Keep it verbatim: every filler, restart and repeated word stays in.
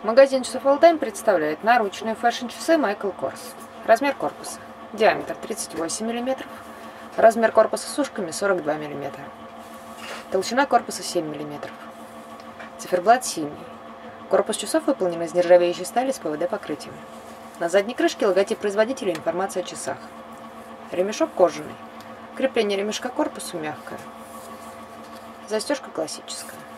Магазин часов All-Time представляет наручные фэшн-часы Майкл Корс. Размер корпуса. Диаметр тридцать восемь миллиметров. Размер корпуса с ушками сорок два миллиметра. Толщина корпуса семь миллиметров. Циферблат синий. Корпус часов выполнен из нержавеющей стали с пэ вэ дэ покрытием. На задней крышке логотип производителя и информация о часах. Ремешок кожаный. Крепление ремешка к корпусу мягкое. Застежка классическая.